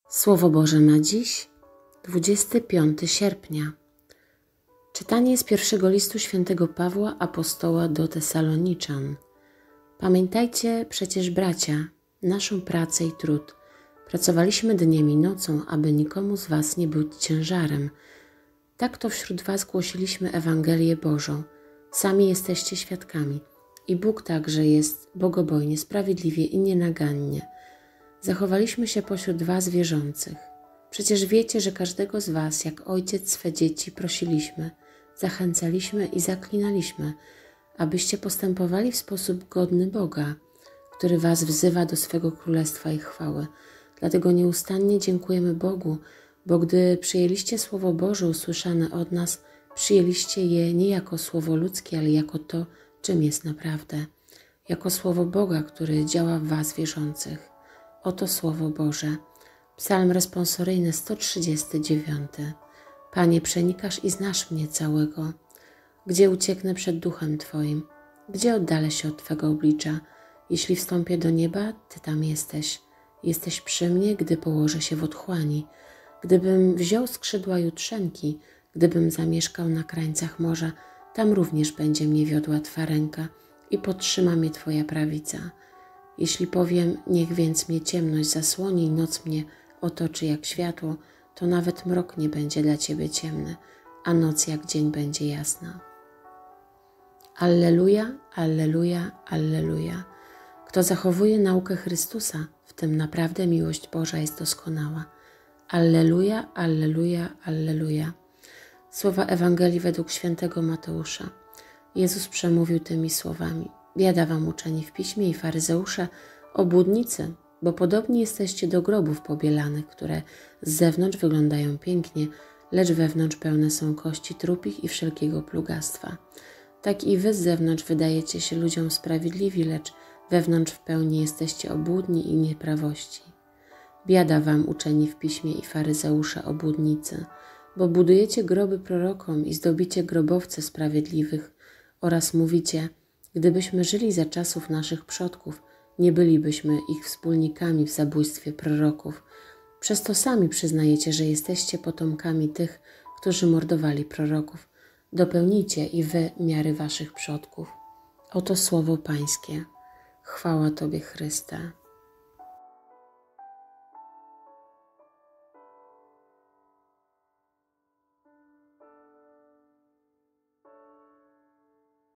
Słowo Boże na dziś, 25 sierpnia. Czytanie z pierwszego listu świętego Pawła Apostoła do Tesaloniczan. Pamiętajcie przecież, bracia, naszą pracę i trud. Pracowaliśmy dniem i nocą, aby nikomu z was nie być ciężarem. Tak to wśród was głosiliśmy Ewangelię Bożą. Sami jesteście świadkami. I Bóg także jest bogobojnie, sprawiedliwie i nienagannie. Zachowaliśmy się pośród was wierzących. Przecież wiecie, że każdego z was, jak ojciec swe dzieci, prosiliśmy, zachęcaliśmy i zaklinaliśmy, abyście postępowali w sposób godny Boga, który was wzywa do swego królestwa i chwały. Dlatego nieustannie dziękujemy Bogu, bo gdy przyjęliście Słowo Boże usłyszane od nas, przyjęliście je nie jako słowo ludzkie, ale jako to, czym jest naprawdę, jako Słowo Boga, który działa w was wierzących. Oto Słowo Boże. Psalm responsoryjny 139. Panie, przenikasz i znasz mnie całego. Gdzie ucieknę przed duchem Twoim? Gdzie oddalę się od Twego oblicza? Jeśli wstąpię do nieba, Ty tam jesteś. Jesteś przy mnie, gdy położę się w otchłani. Gdybym wziął skrzydła jutrzenki, gdybym zamieszkał na krańcach morza, tam również będzie mnie wiodła Twa ręka i podtrzyma mnie Twoja prawica. Jeśli powiem, niech więc mnie ciemność zasłoni i noc mnie otoczy jak światło, to nawet mrok nie będzie dla Ciebie ciemny, a noc jak dzień będzie jasna. Alleluja, alleluja, alleluja. Kto zachowuje naukę Chrystusa, w tym naprawdę miłość Boża jest doskonała. Alleluja, alleluja, alleluja. Słowa Ewangelii według świętego Mateusza. Jezus przemówił tymi słowami. Biada wam, uczeni w piśmie i faryzeusze, obłudnicy, bo podobni jesteście do grobów pobielanych, które z zewnątrz wyglądają pięknie, lecz wewnątrz pełne są kości trupich i wszelkiego plugastwa. Tak i wy z zewnątrz wydajecie się ludziom sprawiedliwi, lecz wewnątrz w pełni jesteście obłudni i nieprawości. Biada wam, uczeni w piśmie i faryzeusze, obłudnicy, bo budujecie groby prorokom i zdobicie grobowce sprawiedliwych oraz mówicie: gdybyśmy żyli za czasów naszych przodków, nie bylibyśmy ich wspólnikami w zabójstwie proroków. Przez to sami przyznajecie, że jesteście potomkami tych, którzy mordowali proroków. Dopełnijcie i wy miary waszych przodków. Oto słowo Pańskie. Chwała Tobie, Chryste.